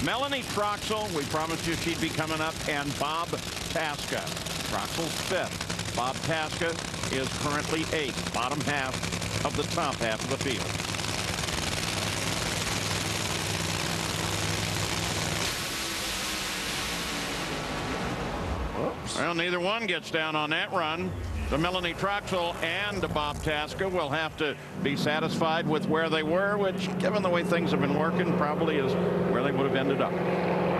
Melanie Troxel, we promised you she'd be coming up, and Bob Tasca. Troxel's fifth. Bob Tasca is currently eighth, bottom half of the top half of the field. Oops. Well, neither one gets down on that run. The Melanie Troxel and Bob Tasca will have to be satisfied with where they were, which, given the way things have been working, probably is where they would have ended up.